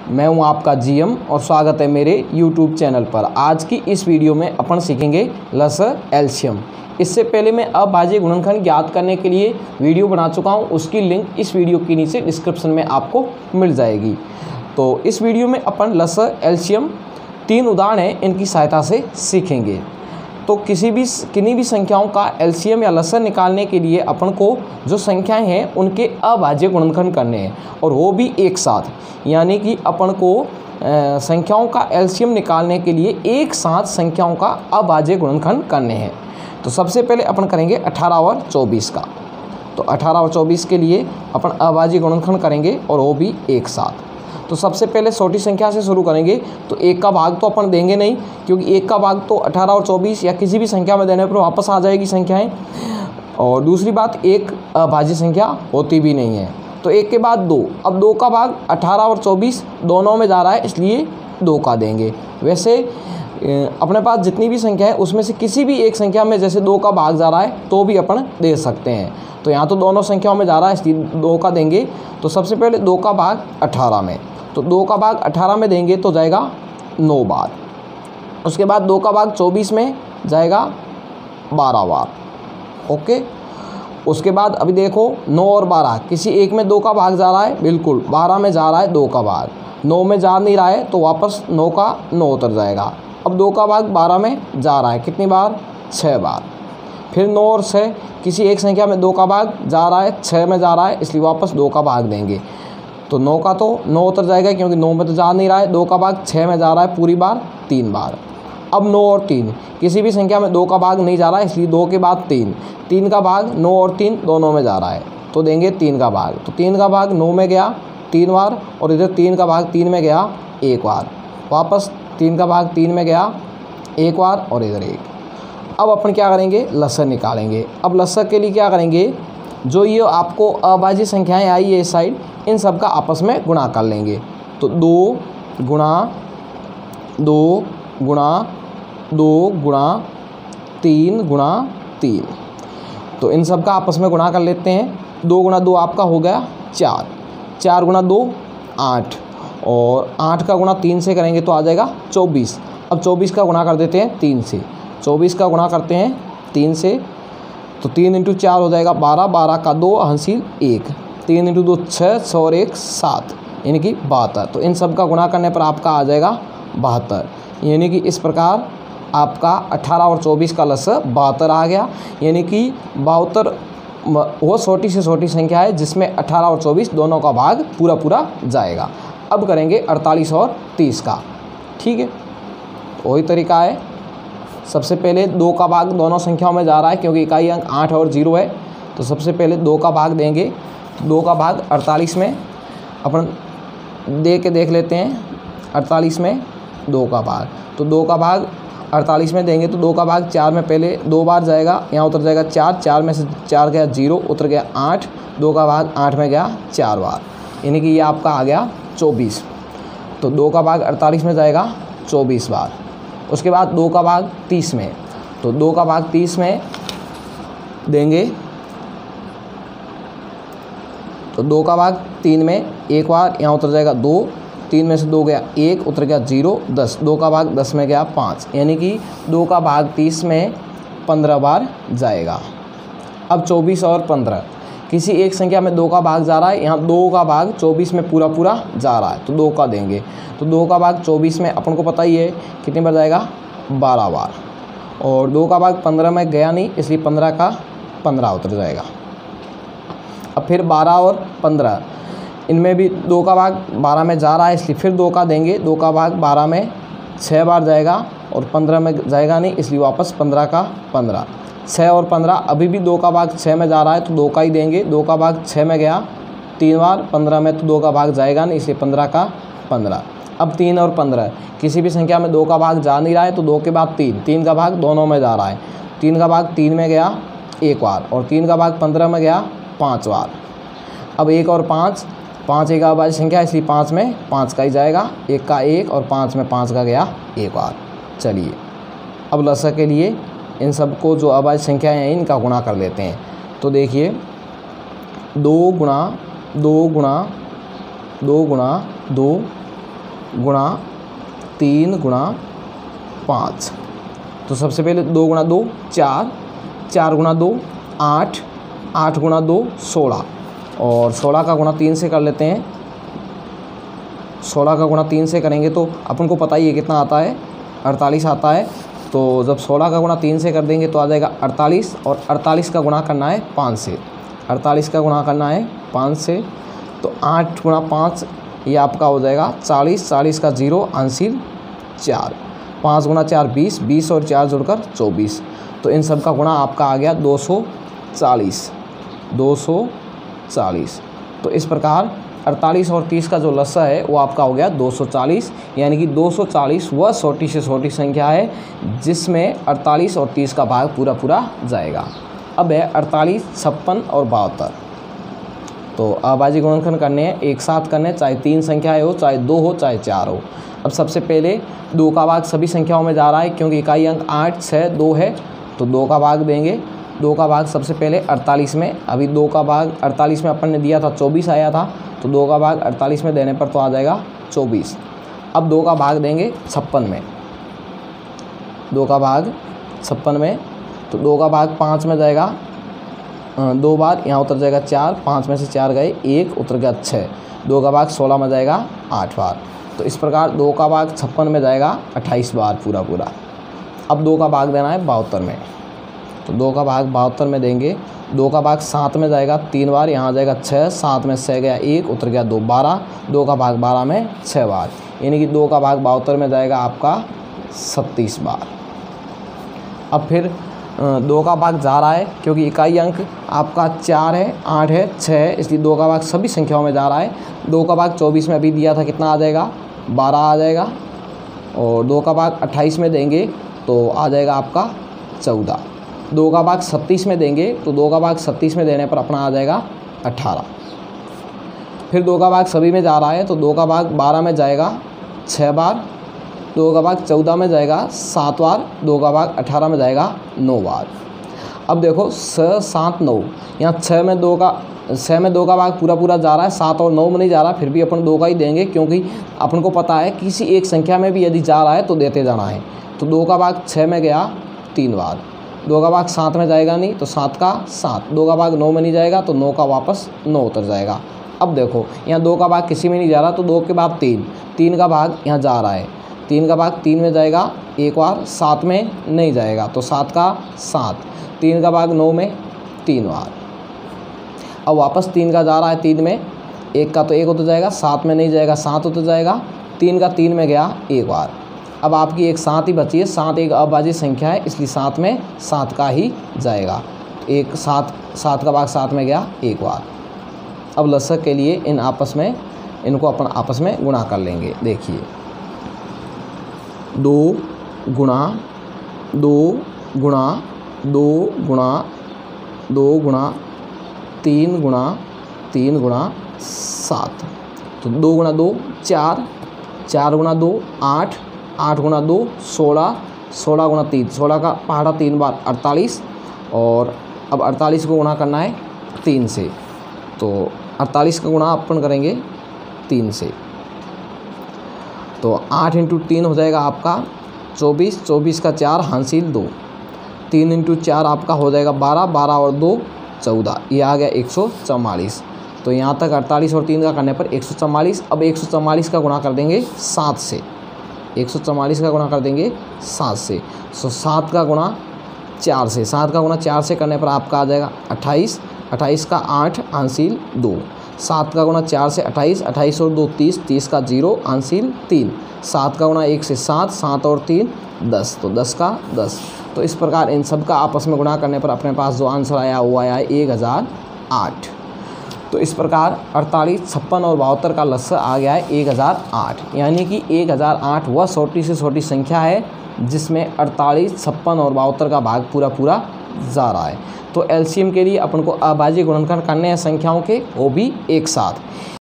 मैं हूं आपका जीएम और स्वागत है मेरे यूट्यूब चैनल पर। आज की इस वीडियो में अपन सीखेंगे लसर एलसीएम। इससे पहले मैं अभाज्य गुणनखंड ज्ञात करने के लिए वीडियो बना चुका हूं, उसकी लिंक इस वीडियो के नीचे डिस्क्रिप्शन में आपको मिल जाएगी। तो इस वीडियो में अपन लसर एलसीएम 3 उदाहरण हैं, इनकी सहायता से सीखेंगे। तो किन्हीं भी संख्याओं का एलसीएम या लसर निकालने के लिए अपन को जो संख्याएं हैं उनके अभाज्य गुणनखंड करने हैं, और वो भी एक साथ। यानी कि अपन को संख्याओं का एलसीएम निकालने के लिए एक साथ संख्याओं का अभाज्य गुणनखंड करने हैं। तो सबसे पहले अपन करेंगे 18 और 24 का। तो 18 और 24 के लिए अपन अभाज्य गुणनखंड करेंगे और वो भी एक साथ। तो सबसे पहले छोटी संख्या से शुरू करेंगे। तो 1 का भाग तो अपन देंगे नहीं, क्योंकि 1 का भाग तो 18 और 24 या किसी भी संख्या में देने पर वापस आ जाएगी संख्याएं। और दूसरी बात, एक अभाज्य संख्या होती भी नहीं है। तो 1 के बाद 2। अब 2 का भाग 18 और 24 दोनों में जा रहा है, इसलिए 2 का देंगे। वैसे अपने पास जितनी भी संख्या है उसमें से किसी भी एक संख्या में जैसे 2 का भाग जा रहा है तो भी अपन दे सकते हैं। तो यहाँ तो दोनों संख्याओं में जा रहा है, इसलिए 2 का देंगे। तो सबसे पहले 2 का भाग 18 में, तो 2 का भाग 18 में देंगे तो जाएगा 9 बार। उसके बाद 2 का भाग 24 में जाएगा 12 बार। ओके। उसके बाद अभी देखो 9 और 12, किसी एक में 2 का भाग जा रहा है, बिल्कुल 12 में जा रहा है 2 का भाग, 9 में जा नहीं रहा है तो वापस 9 का 9 उतर जाएगा। अब 2 का भाग 12 में जा रहा है, कितनी बार? 6 बार। फिर 9 और 6, किसी एक संख्या में 2 का भाग जा रहा है, 6 में जा रहा है, इसलिए वापस 2 का भाग देंगे। तो 9 का तो 9 उतर जाएगा, क्योंकि 9 में तो जा नहीं रहा है। 2 का भाग 6 में जा रहा है पूरी बार 3 बार। अब 9 और 3, किसी भी संख्या में 2 का भाग नहीं जा रहा है, इसलिए 2 के बाद 3। 3 का भाग 9 और 3 दोनों में जा रहा है, तो देंगे 3 का भाग। तो 3 का भाग 9 में गया 3 बार, और इधर 3 का भाग 3 में गया 1 बार। वापस 3 का भाग 3 में गया 1 बार, और इधर 1। अब अपन क्या करेंगे? लसर निकालेंगे। अब लसर के लिए क्या करेंगे? जो ये आपको अभाज्य संख्याएं आई है इस साइड, इन सब का आपस में गुणा कर लेंगे। तो 2 गुणा 2 गुणा 2 गुणा 3 गुणा 3। तो इन सब का आपस में गुणा कर लेते हैं। 2 गुणा 2 आपका हो गया 4, 4 गुणा 2 8, और 8 का गुणा 3 से करेंगे तो आ जाएगा 24। अब 24 का गुणा कर देते हैं 3 से। 24 का गुणा करते हैं 3 से, तो 3 × 4 हो जाएगा 12, 12 का 2 हंसिल 1, 3 × 2 6, 6 और 1 7, यानी कि 72। तो इन सब का गुणा करने पर आपका आ जाएगा 72। यानी कि इस प्रकार आपका 18 और 24 का लसर 72 आ गया। यानी कि 72 वो छोटी से छोटी संख्या है जिसमें 18 और 24 दोनों का भाग पूरा पूरा जाएगा। अब करेंगे 48 और 30 का। ठीक है, वही तरीका है। सबसे पहले 2 का भाग दोनों संख्याओं में जा रहा है, क्योंकि इकाई अंक 8 और 0 है। तो सबसे पहले 2 का भाग देंगे। 2 का भाग 48 में अपन दे के देख लेते हैं। 48 में 2 का भाग, तो 2 का भाग 48 में देंगे तो 2 का भाग 4 में पहले 2 बार जाएगा, यहाँ उतर जाएगा 4, 4 में से 4 गया 0, उतर गया 8, 2 का भाग 8 में गया 4 बार, यानी कि ये आपका आ गया 24। तो 2 का भाग 48 में जाएगा 24 बार। उसके बाद 2 का भाग 30 में, तो 2 का भाग 30 में देंगे। तो 2 का भाग 3 में 1 बार, यहाँ उतर जाएगा 2, 3 में से 2 गया 1, उतर गया 0, 10, 2 का भाग 10 में गया 5, यानी कि 2 का भाग 30 में 15 बार जाएगा। अब 24 और 15, किसी एक संख्या में 2 का भाग जा रहा है, यहाँ 2 का भाग 24 में पूरा पूरा जा रहा है, तो 2 का देंगे। तो 2 का भाग 24 में अपन को पता ही है कितनी बार जाएगा, 12 बार। और 2 का भाग 15 में गया नहीं, इसलिए 15 का 15 उतर जाएगा। अब फिर 12 और 15, इनमें भी 2 का भाग 12 में जा रहा है, इसलिए फिर 2 का देंगे। 2 का भाग 12 में 6 बार जाएगा, और 15 में जाएगा नहीं, इसलिए वापस 15 का 15। 6 और 15, अभी भी 2 का भाग 6 में जा रहा है, तो 2 का ही देंगे। 2 का भाग 6 में गया 3 बार, 15 में तो 2 का भाग जाएगा नहीं, इसलिए 15 का 15। अब 3 और 15, किसी भी संख्या में 2 का भाग जा नहीं रहा है, तो 2 के बाद 3, 3 का भाग दोनों में जा रहा है। 3 का भाग 3 में गया 1 बार, और 3 का भाग 15 में गया 5 बार। अब 1 और 5, 5 एक अभाज्य संख्या, इसलिए 5 में 5 का ही जाएगा, 1 का 1, और 5 में 5 का गया 1 बार। चलिए, अब लसर के लिए इन सबको जो अभाज्य संख्याएँ हैं इनका गुणा कर लेते हैं। तो देखिए 2 गुणा 2 गुणा 2 गुणा 2 गुणा 3 गुणा 5। तो सबसे पहले 2 गुणा 2 4, 4 गुणा 2 8, 8 गुणा 2 16, और 16 का गुणा 3 से कर लेते हैं। 16 का गुणा 3 से करेंगे तो अपन को पता ही है कितना आता है, 48 आता है। तो जब 16 का गुणा 3 से कर देंगे तो आ जाएगा 48, और 48 का गुणा करना है 5 से। 48 का गुणा करना है 5 से, तो 8 गुणा 5 ये आपका हो जाएगा 40, 40 का 0 अंशील 4, 5 गुणा 4 20, 20 और 4 जुड़कर 24। तो इन सब का गुणा आपका आ गया 240, 240। तो इस प्रकार 48 और 30 का जो लसा है वो आपका हो गया 240, यानी कि 240 वह छोटी से छोटी संख्या है जिसमें 48 और 30 का भाग पूरा पूरा जाएगा। अब है 48, 56 और 72। तो अभाज्य गुणनखंड करने हैं, एक साथ करने, चाहे 3 संख्याएं हो, चाहे 2 हो, चाहे 4 हो। अब सबसे पहले 2 का भाग सभी संख्याओं में जा रहा है, क्योंकि इकाई अंक 8, 6, 2 है, तो 2 का भाग देंगे। 2 का भाग सबसे पहले 48 में, अभी 2 का भाग 48 में अपन ने दिया था 24 आया था, तो 2 का भाग 48 में देने पर तो आ जाएगा 24। अब 2 का भाग देंगे 56 में, 2 का भाग 56 में, तो 2 का भाग 5 में जाएगा 2 बार, यहाँ उतर जाएगा 4, 5 में से 4 गए, 1 उतर गया 6, 2 का भाग 16 में जाएगा 8 बार। तो इस प्रकार 2 का भाग 56 में जाएगा 28 बार पूरा पूरा। अब 2 का भाग देना है 72 में, तो 2 का भाग 72 में देंगे। 2 का भाग 7 में जाएगा 3 बार, यहाँ आ जाएगा 6, 7 में 6 गया 1, उतर गया 2, 12, 2 का भाग 12 में 6 बार, यानी कि 2 का भाग 72 में जाएगा आपका 37 बार। अब फिर 2 का भाग जा रहा है, क्योंकि इकाई अंक आपका 4 है, 8 है, 6 है, इसलिए 2 का भाग सभी संख्याओं में जा रहा है। 2 का भाग 24 में अभी दिया था, कितना आ जाएगा 12 आ जाएगा, और 2 का भाग 28 में देंगे तो आ जाएगा आपका 14। 2 का भाग 37 में देंगे तो 2 का भाग 37 में देने पर अपना आ जाएगा 18। फिर 2 का भाग सभी में जा रहा है, तो 2 का भाग 12 में जाएगा 6 बार, 2 का भाग 14 में जाएगा 7 बार, 2 का भाग 18 में जाएगा 9 बार। अब देखो 6, 7, 9, यहाँ 6 में 2 का भाग पूरा पूरा जा रहा है, 7 और 9 में नहीं जा रहा, फिर भी अपन 2 का ही देंगे, क्योंकि अपन को पता है किसी एक संख्या में भी यदि जा रहा है तो देते जाना है। तो 2 का भाग 6 में गया 3 बार, 2 का भाग 7 में जाएगा नहीं, तो 7 का 7, 2 का भाग 9 में नहीं जाएगा, तो 9 का वापस 9 उतर जाएगा। अब देखो यहाँ 2 का भाग किसी में नहीं जा रहा, तो 2 के बाद 3 का भाग यहाँ जा रहा है, 3 का भाग 3 में जाएगा एक बार, 7 में नहीं जाएगा, तो 7 का 7, 3 का भाग 9 में 3 बार। अब वापस 3 का जा रहा है 3 में, 1 का तो 1 उतर जाएगा, 7 में नहीं जाएगा, 7 उतर जाएगा, 3 का 3 में गया एक बार। अब आपकी एक 7 ही बची है, 7 एक अभाज्य संख्या है, इसलिए 7 में 7 का ही जाएगा, एक 7 का भाग 7 में गया एक बार। अब लसक के लिए इनको अपन आपस में गुणा कर लेंगे। देखिए 2 गुणा 2 गुणा 2 गुणा 2 गुणा 3 गुणा 3 गुणा 7, तो 2 गुणा 2 4, 4 गुणा 2 8, 8 गुणा 2 16, 16 गुणा 3, 16 का पहाड़ा 3 बार 48, और अब 48 को गुणा करना है 3 से, तो 48 का गुणा अपन करेंगे 3 से, तो 8 × 3 हो जाएगा आपका 24, 24 का 4 हासिल 2, 3 × 4 आपका हो जाएगा 12, 12 और 2 14, ये आ गया 144। तो यहाँ तक 48 और 3 का करने पर 144। अब 144 का गुणा कर देंगे 7 से, 144 का गुणा कर देंगे 7 से, तो 7 का गुणा 4 से, 7 का गुणा 4 से करने पर आपका आ जाएगा 28, 28 का 8 अंशील 2, 7 का गुणा 4 से 28, 28 और 2 30, 30 का 0 अंशील 3, 7 का गुणा 1 से 7, 7 और 3 10, तो 10 का 10। तो इस प्रकार इन सब का आपस में गुणा करने पर अपने पास जो आंसर आया वो आया है 1008। तो इस प्रकार 48, 56 और 72 का लस्सा आ गया है 1008, यानी कि 1008 वह छोटी से छोटी संख्या है जिसमें 48, 56 और 72 का भाग पूरा पूरा जा रहा है। तो एलसीएम के लिए अपन को अभाज्य गुणनखंड करने हैं संख्याओं के, वो भी एक साथ।